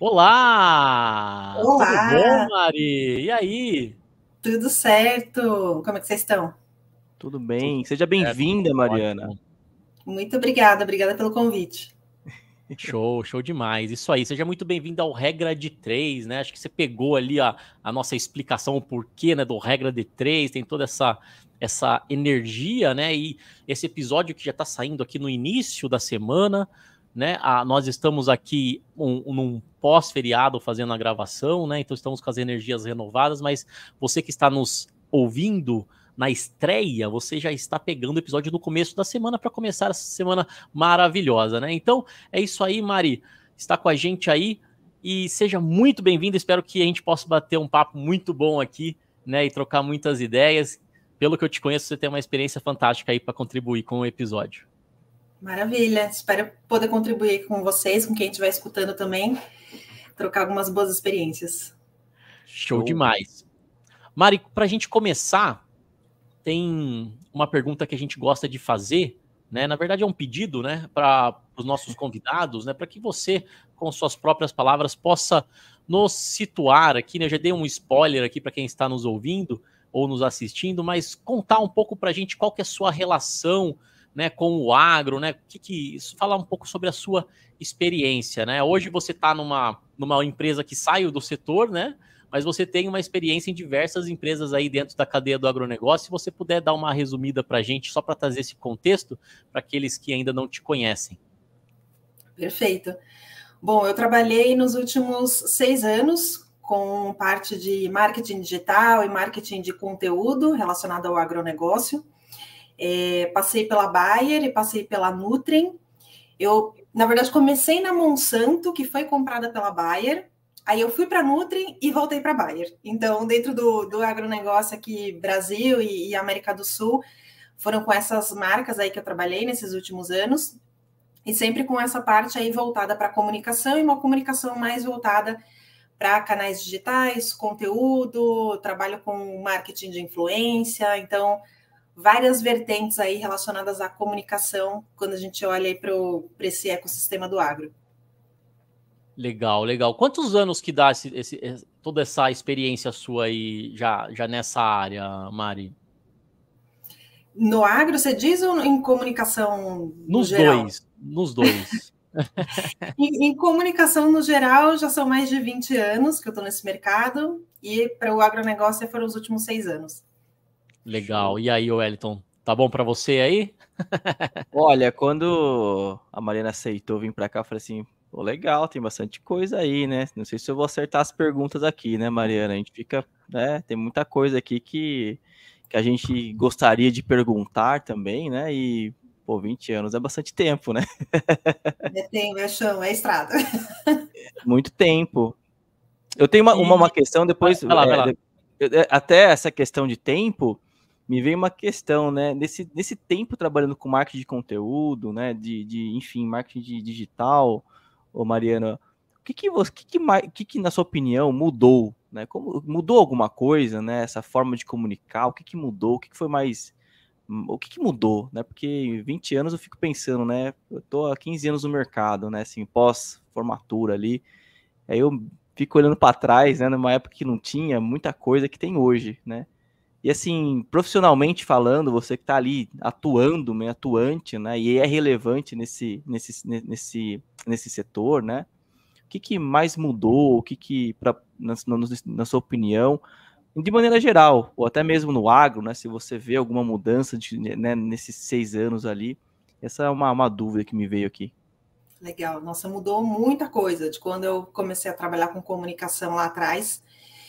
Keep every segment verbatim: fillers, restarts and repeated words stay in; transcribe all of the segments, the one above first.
Olá! Tudo bom, Olá, Mari? E aí? tudo certo? Como é que vocês estão? Tudo Tudo bem. Seja certo, bem-vinda, Mariana. ótimo. Muito obrigada, obrigada pelo convite. Show, show demais. Isso aí, seja muito bem-vindo ao Regra de Três, né? Acho que você pegou ali a, a nossa explicação, o porquê, né, do Regra de Três, tem toda essa, essa energia, né? E esse episódio que já tá saindo aqui no início da semana, né? Ah, nós estamos aqui um, num pós-feriado fazendo a gravação, né? Então estamos com as energias renovadas, mas você que está nos ouvindo na estreia, você já está pegando o episódio no começo da semana para começar essa semana maravilhosa, né? Então, é isso aí, Mari. Está com a gente aí e seja muito bem-vindo. Espero que a gente possa bater um papo muito bom aqui, né? E trocar muitas ideias. Pelo que eu te conheço, você tem uma experiência fantástica aí para contribuir com o episódio. Maravilha, espero poder contribuir com vocês, com quem estiver escutando também, trocar algumas boas experiências. Show, Show. demais. Mari, para a gente começar, tem uma pergunta que a gente gosta de fazer, né? Na verdade, é um pedido, né, para os nossos convidados, né, para que você, com suas próprias palavras, possa nos situar aqui, né? Eu já dei um spoiler aqui para quem está nos ouvindo ou nos assistindo, mas contar um pouco para a gente qual que é a sua relação, né, com o agro, né? Que, que falar um pouco sobre a sua experiência, né? Hoje você está numa, numa empresa que saiu do setor, né? Mas você tem uma experiência em diversas empresas aí dentro da cadeia do agronegócio. Se você puder dar uma resumida para a gente, só para trazer esse contexto, para aqueles que ainda não te conhecem. Perfeito. Bom, eu trabalhei nos últimos seis anos com parte de marketing digital e marketing de conteúdo relacionado ao agronegócio. É, passei pela Bayer e passei pela Nutrien. Eu, na verdade, comecei na Monsanto, que foi comprada pela Bayer. Aí eu fui para a Nutrien e voltei para a Bayer. Então, dentro do, do agronegócio aqui, Brasil e, e América do Sul, foram com essas marcas aí que eu trabalhei nesses últimos anos. E sempre com essa parte aí voltada para a comunicação e uma comunicação mais voltada para canais digitais, conteúdo, trabalho com marketing de influência. Então, várias vertentes aí relacionadas à comunicação quando a gente olha aí para esse ecossistema do agro. Legal, legal. Quantos anos que dá esse, esse, toda essa experiência sua aí já, já nessa área, Mari? No agro, você diz, ou em comunicação no Nos geral? dois, nos dois. em, em comunicação no geral, já são mais de vinte anos que eu estou nesse mercado, e para o agronegócio foram os últimos seis anos. Legal. E aí, Wellington, tá bom para você aí? Olha, quando a Mariana aceitou vir para cá, eu falei assim, pô, legal, tem bastante coisa aí, né? Não sei se eu vou acertar as perguntas aqui, né, Mariana? A gente fica, né, tem muita coisa aqui que, que a gente gostaria de perguntar também, né? E, pô, vinte anos é bastante tempo, né? É tempo, é chão, é estrada. Muito tempo. Eu tenho uma, uma, uma questão depois, vai lá, vai lá. É, até essa questão de tempo, me veio uma questão, né? Nesse, nesse tempo trabalhando com marketing de conteúdo, né? De, de enfim, marketing de digital, ô Mariana, o que que, você, que, que, que, que na sua opinião mudou, né? Como, mudou alguma coisa, né? Essa forma de comunicar, o que que mudou? O que que foi mais... O que que mudou, né? Porque vinte anos eu fico pensando, né? Eu tô há quinze anos no mercado, né? Assim, pós-formatura ali. Aí eu fico olhando para trás, né? Numa época que não tinha muita coisa que tem hoje, né? E assim, profissionalmente falando, você que está ali atuando, né, atuante, né, e é relevante nesse, nesse, nesse, nesse setor, né? O que, que mais mudou? O que, que pra, na, na sua opinião, de maneira geral, ou até mesmo no agro, né? Se você vê alguma mudança de, né, nesses seis anos ali, essa é uma, uma dúvida que me veio aqui. Legal, nossa, mudou muita coisa de quando eu comecei a trabalhar com comunicação lá atrás.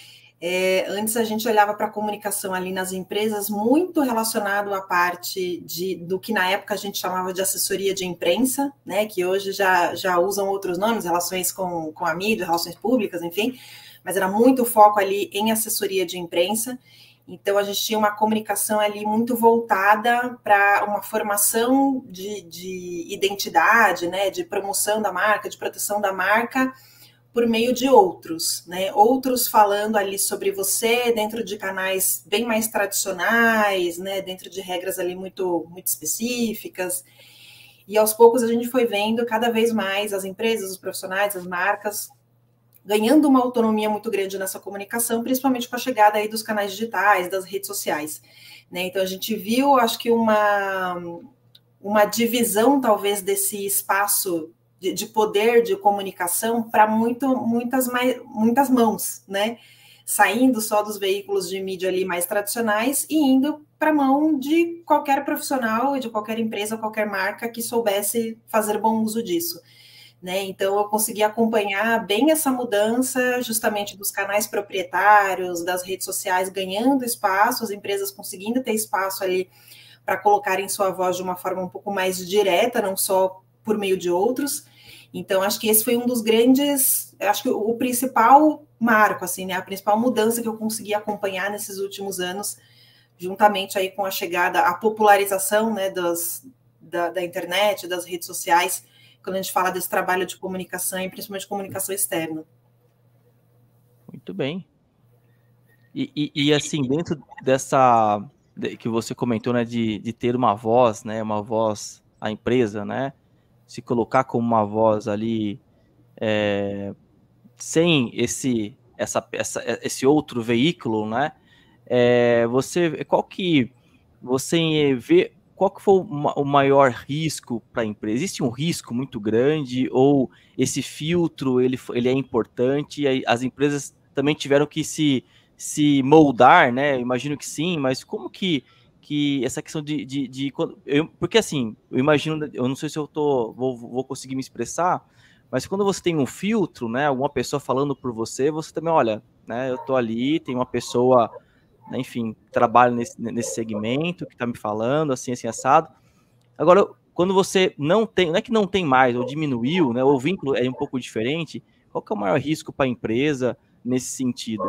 É, antes a gente olhava para a comunicação ali nas empresas muito relacionado à parte de, do que na época a gente chamava de assessoria de imprensa, né, que hoje já, já usam outros nomes, relações com, com a mídia, relações públicas, enfim, mas era muito foco ali em assessoria de imprensa. Então a gente tinha uma comunicação ali muito voltada para uma formação de, de identidade, né, de promoção da marca, de proteção da marca, por meio de outros, né? Outros falando ali sobre você dentro de canais bem mais tradicionais, né? Dentro de regras ali muito, muito específicas. E aos poucos a gente foi vendo cada vez mais as empresas, os profissionais, as marcas ganhando uma autonomia muito grande nessa comunicação, principalmente com a chegada aí dos canais digitais, das redes sociais, né? Então a gente viu, acho que uma, uma divisão talvez desse espaço de, de poder de comunicação para muito, muitas, mais, muitas mãos, né? Saindo só dos veículos de mídia ali mais tradicionais e indo para a mão de qualquer profissional e de qualquer empresa, qualquer marca que soubesse fazer bom uso disso. Né? Então, eu consegui acompanhar bem essa mudança justamente dos canais proprietários, das redes sociais ganhando espaço, as empresas conseguindo ter espaço ali para colocarem sua voz de uma forma um pouco mais direta, não só por meio de outros. Então, acho que esse foi um dos grandes, acho que o principal marco, assim, né? A principal mudança que eu consegui acompanhar nesses últimos anos, juntamente aí com a chegada, a popularização, né, das, da, da internet, das redes sociais, quando a gente fala desse trabalho de comunicação e principalmente comunicação externa. Muito bem. E, e, e assim, dentro dessa que você comentou, né, de, de ter uma voz, né, uma voz à empresa, né, se colocar como uma voz ali, é, sem esse, essa, essa, esse outro veículo, né, é, você, qual que você vê, qual que foi o maior risco para a empresa? Existe um risco muito grande ou esse filtro ele, ele é importante e as empresas também tiveram que se, se moldar, né? Eu imagino que sim, mas como que, que essa questão de... de, de eu, porque assim, eu imagino, eu não sei se eu tô, vou, vou conseguir me expressar, mas quando você tem um filtro, né? Alguma pessoa falando por você, você também, olha, né? Eu tô ali, tem uma pessoa... enfim, trabalho nesse, nesse segmento, que está me falando, assim, assim, assado. Agora, quando você não tem, não é que não tem mais, ou diminuiu, né, ou o vínculo é um pouco diferente, qual que é o maior risco para a empresa nesse sentido?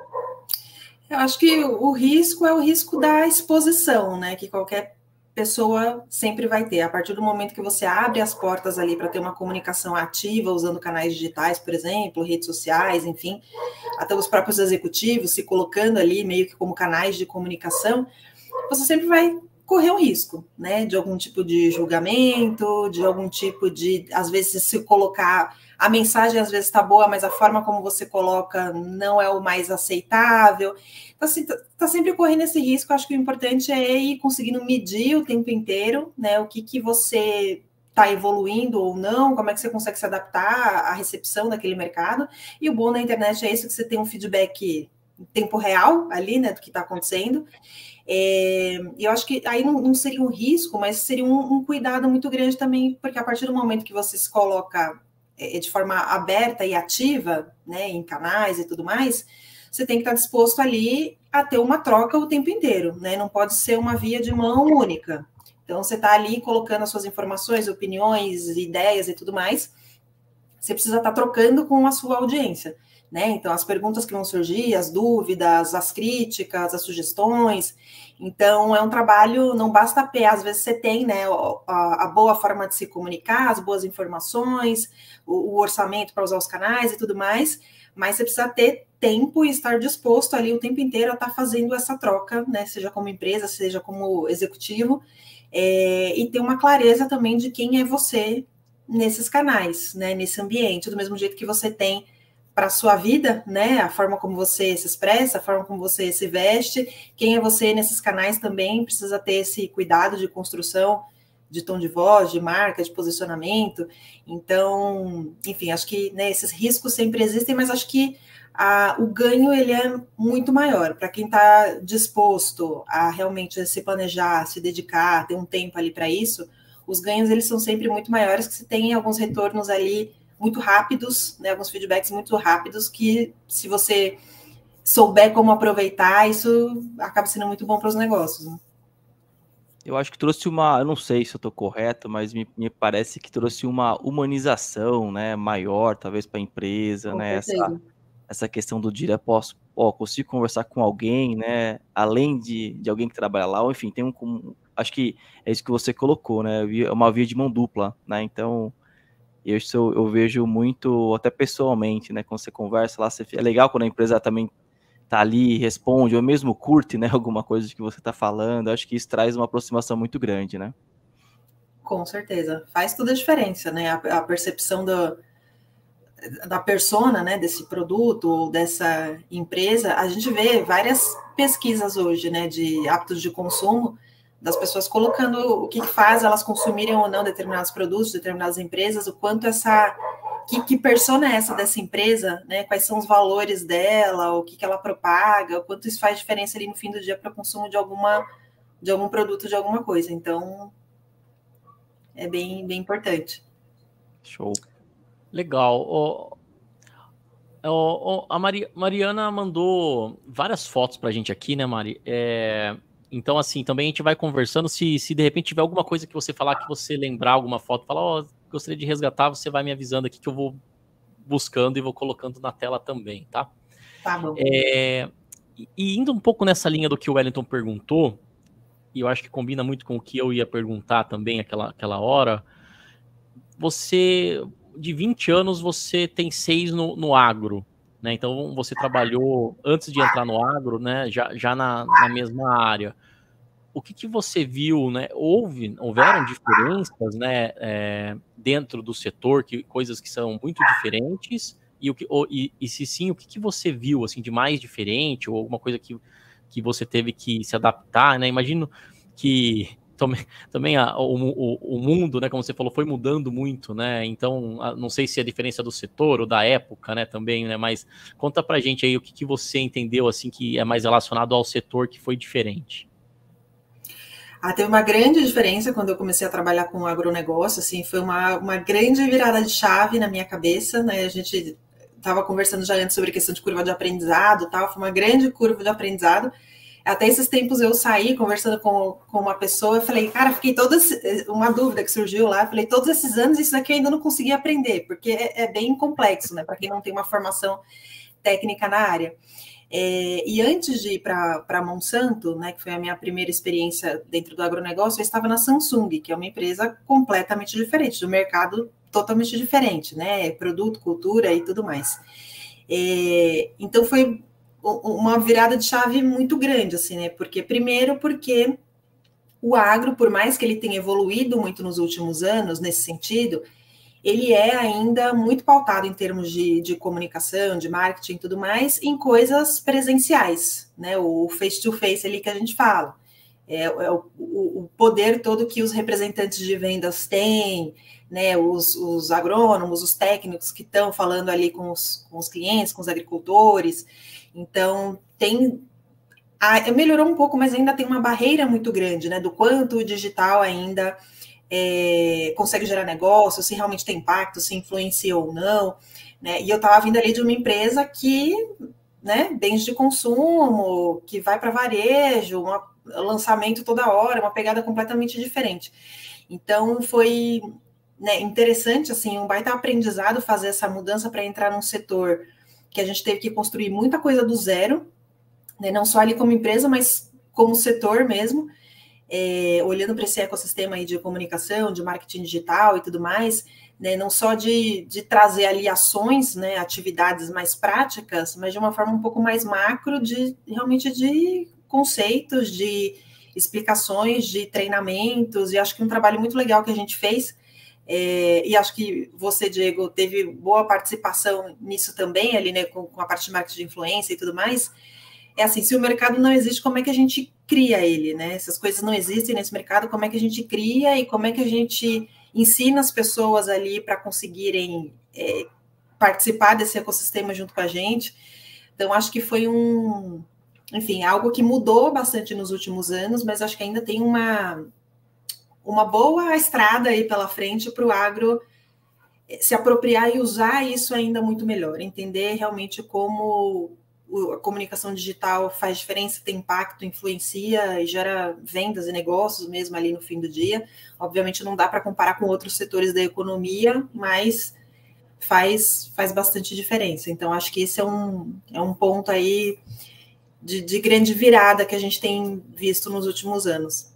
Eu acho que o risco é o risco da exposição, né, que qualquer pessoa sempre vai ter. A partir do momento que você abre as portas ali para ter uma comunicação ativa, usando canais digitais, por exemplo, redes sociais, enfim, até os próprios executivos se colocando ali meio que como canais de comunicação, você sempre vai correr um risco, né, de algum tipo de julgamento, de algum tipo de, às vezes, se colocar, a mensagem às vezes está boa, mas a forma como você coloca não é o mais aceitável. Então, assim, tá, tá sempre correndo esse risco. Acho que o importante é ir conseguindo medir o tempo inteiro, né, o que que você está evoluindo ou não, como é que você consegue se adaptar à recepção daquele mercado. E o bom na internet é isso, que você tem um feedback em tempo real ali, né, do que está acontecendo. É, eu acho que aí não, não seria um risco, mas seria um, um cuidado muito grande também, porque a partir do momento que você se coloca é, de forma aberta e ativa, né, em canais e tudo mais, você tem que estar disposto ali a ter uma troca o tempo inteiro, né? Não pode ser uma via de mão única. Então, você está ali colocando as suas informações, opiniões, ideias e tudo mais, você precisa estar trocando com a sua audiência. Né? Então, as perguntas que vão surgir, as dúvidas, as críticas, as sugestões. Então, é um trabalho, não basta ter, às vezes você tem, né, a, a boa forma de se comunicar, as boas informações, o, o orçamento para usar os canais e tudo mais, mas você precisa ter tempo e estar disposto ali o tempo inteiro a estar fazendo essa troca, né, seja como empresa, seja como executivo, é, e ter uma clareza também de quem é você nesses canais, né, nesse ambiente, do mesmo jeito que você tem para a sua vida, né? A forma como você se expressa, a forma como você se veste, quem é você nesses canais também precisa ter esse cuidado de construção de tom de voz, de marca, de posicionamento. Então, enfim, acho que, né, esses riscos sempre existem, mas acho que a, o ganho ele é muito maior para quem está disposto a realmente se planejar, se dedicar, ter um tempo ali para isso. Os ganhos eles são sempre muito maiores, que se tem alguns retornos ali muito rápidos, né, alguns feedbacks muito rápidos, que se você souber como aproveitar, isso acaba sendo muito bom para os negócios. Né? Eu acho que trouxe uma, eu não sei se eu estou correto, mas me, me parece que trouxe uma humanização, né, maior, talvez para a empresa, Com né, essa, certeza. essa questão do dia, posso, ó, consigo conversar com alguém, né, além de, de alguém que trabalha lá, ou enfim, tem um, um, acho que é isso que você colocou, né, é uma via de mão dupla, né, então isso eu, eu vejo muito, até pessoalmente, né, quando você conversa lá, você, é legal quando a empresa também tá ali, responde, ou mesmo curte, né, alguma coisa que você tá falando, acho que isso traz uma aproximação muito grande, né? Com certeza, faz toda a diferença, né, a, a percepção do, da persona, né, desse produto ou dessa empresa, a gente vê várias pesquisas hoje, né, de hábitos de consumo, das pessoas colocando o que faz elas consumirem ou não determinados produtos, determinadas empresas, o quanto essa... Que, que persona é essa dessa empresa, né? Quais são os valores dela, o que, que ela propaga, o quanto isso faz diferença ali no fim do dia para o consumo de, alguma, de algum produto, de alguma coisa. Então, é bem, bem importante. Show. Legal. O, o, a Mari, Mariana mandou várias fotos para a gente aqui, né, Mari? É, então, assim, também a gente vai conversando. Se, se de repente tiver alguma coisa que você falar, que você lembrar alguma foto, falar, ó, oh, gostaria de resgatar, você vai me avisando aqui que eu vou buscando e vou colocando na tela também, tá? Tá bom. É, e indo um pouco nessa linha do que o Wellington perguntou, e eu acho que combina muito com o que eu ia perguntar também aquela, aquela hora, você, de vinte anos, você tem seis no, no agro, né? Então, você trabalhou, antes de entrar no agro, né, já, já na, na mesma área. O que, que você viu, né? Houve, houveram diferenças, né, é, dentro do setor, que, coisas que são muito diferentes, e, o que, ou, e, e se sim, o que, que você viu assim, de mais diferente, ou alguma coisa que, que você teve que se adaptar, né? Imagino que também, também a, o, o, o mundo, né, como você falou, foi mudando muito, né? Então, a, não sei se é a diferença do setor ou da época, né, também, né? Mas conta pra gente aí o que, que você entendeu assim que é mais relacionado ao setor que foi diferente. Ah, teve uma grande diferença quando eu comecei a trabalhar com o agronegócio, assim, foi uma, uma grande virada de chave na minha cabeça, né, a gente estava conversando já antes sobre a questão de curva de aprendizado, tal, foi uma grande curva de aprendizado. Até esses tempos eu saí conversando com, com uma pessoa, eu falei, cara, fiquei toda, uma dúvida que surgiu lá, eu falei, todos esses anos isso daqui eu ainda não consegui aprender, porque é, é bem complexo, né, para quem não tem uma formação técnica na área. É, e antes de ir para a Monsanto, né, que foi a minha primeira experiência dentro do agronegócio, eu estava na Samsung, que é uma empresa completamente diferente, do mercado totalmente diferente, né, produto, cultura e tudo mais. É, então foi uma virada de chave muito grande, assim, né, porque primeiro porque o agro, por mais que ele tenha evoluído muito nos últimos anos nesse sentido, ele é ainda muito pautado em termos de, de comunicação, de marketing e tudo mais, em coisas presenciais, né? O face-to-face ali que a gente fala. É, é o, o poder todo que os representantes de vendas têm, né? Os, os agrônomos, os técnicos que estão falando ali com os, com os clientes, com os agricultores. Então, tem... A, melhorou um pouco, mas ainda tem uma barreira muito grande, né? Do quanto o digital ainda... É, consegue gerar negócio, se realmente tem impacto, se influencia ou não, né? E eu estava vindo ali de uma empresa que, né, bens de consumo, que vai para varejo, um lançamento toda hora, uma pegada completamente diferente. Então, foi, né, interessante, assim, um baita aprendizado fazer essa mudança para entrar num setor que a gente teve que construir muita coisa do zero, né, não só ali como empresa, mas como setor mesmo. É, olhando para esse ecossistema aí de comunicação, de marketing digital e tudo mais, né, não só de, de trazer ali ações, né, atividades mais práticas, mas de uma forma um pouco mais macro, de realmente de conceitos, de explicações, de treinamentos, e acho que um trabalho muito legal que a gente fez, é, e acho que você, Diego, teve boa participação nisso também, ali, né, com, com a parte de marketing de influência e tudo mais. É assim, se o mercado não existe, como é que a gente cria ele, né? Essas coisas não existem nesse mercado, como é que a gente cria e como é que a gente ensina as pessoas ali para conseguirem é, participar desse ecossistema junto com a gente. Então, acho que foi um, enfim, algo que mudou bastante nos últimos anos, mas acho que ainda tem uma, uma boa estrada aí pela frente para o agro se apropriar e usar isso ainda muito melhor, entender realmente como a comunicação digital faz diferença, tem impacto, influencia e gera vendas e negócios mesmo ali no fim do dia. Obviamente não dá para comparar com outros setores da economia, mas faz, faz bastante diferença. Então, acho que esse é um, é um ponto aí de, de grande virada que a gente tem visto nos últimos anos.